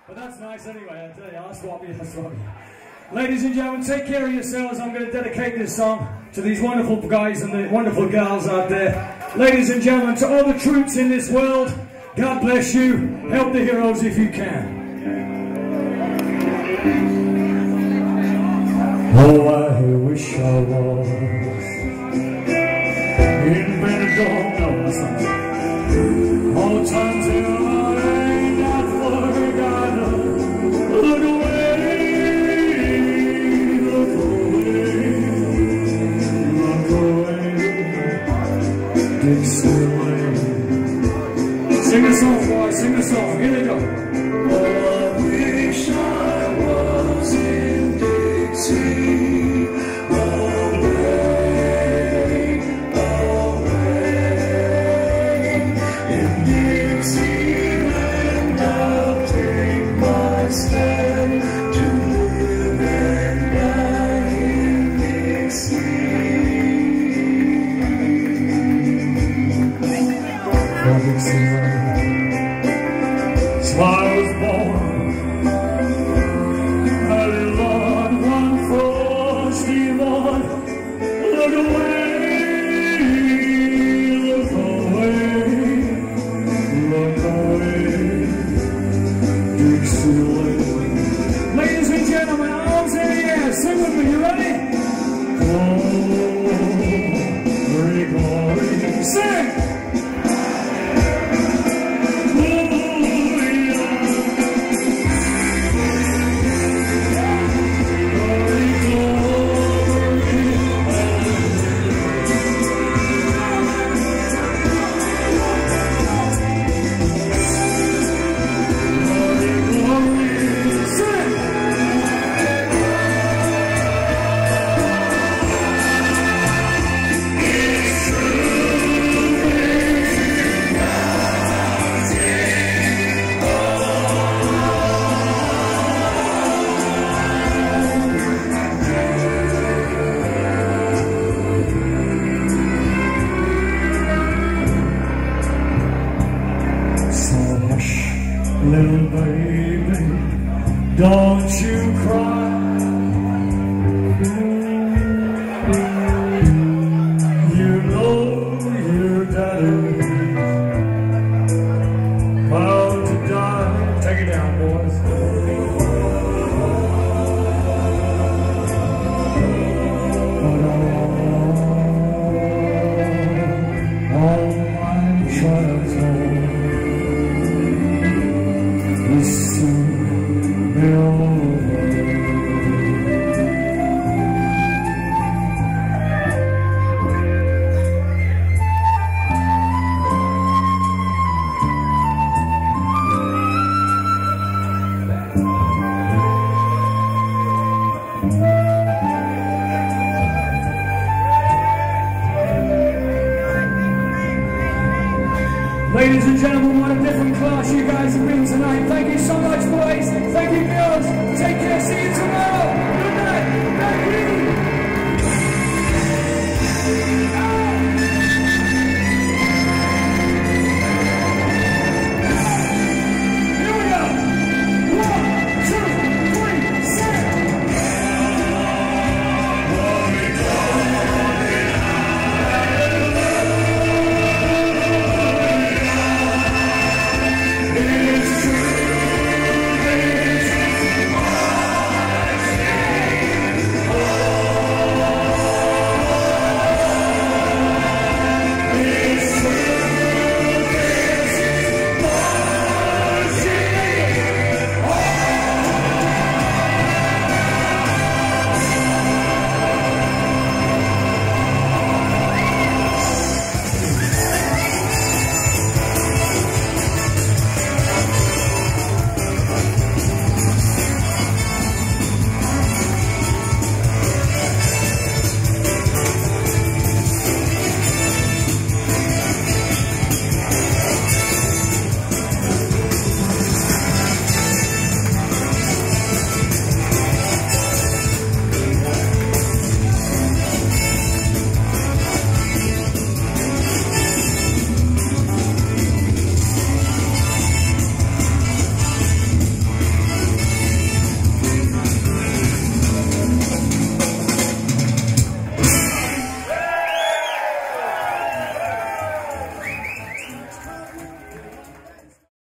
But that's nice anyway, I tell you, I'll swap you, I'll swap you. Ladies and gentlemen, take care of yourselves. I'm going to dedicate this song to these wonderful guys and the wonderful gals out there. Ladies and gentlemen, to all the troops in this world, God bless you. Help the heroes if you can. Oh, I wish I was in Benidorm. All times in my ain't not forgotten. Look away, look away, look away. Dixieland. Sing the song, boy, sing the song. Here they go. Oh, I wish I was in Dixie. Away, away. In Dixieland, I'll take my stand to live and die in Dixieland. So I was born, I live on one frosty morn. Look away, look away, look away, Dixieland. Ladies and gentlemen, arms in the air, sing with me, you ready? Glory, glory, sing! Little baby, don't you cry. You know your daddy bound to die. Take it down, boys. But all my trials Ladies and gentlemen, what a different class you guys have been tonight. Thank you so much.